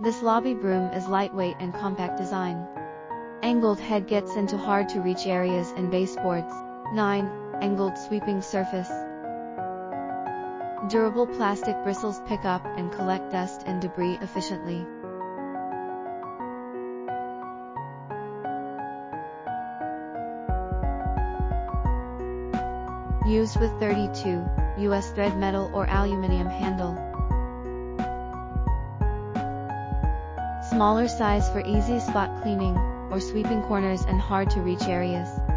This lobby broom is lightweight and compact design. Angled head gets into hard-to-reach areas and baseboards. 9. Angled sweeping surface. Durable plastic bristles pick up and collect dust and debris efficiently. Used with 32 US thread metal or aluminum handle. Smaller size for easy spot cleaning or sweeping corners and hard-to-reach areas.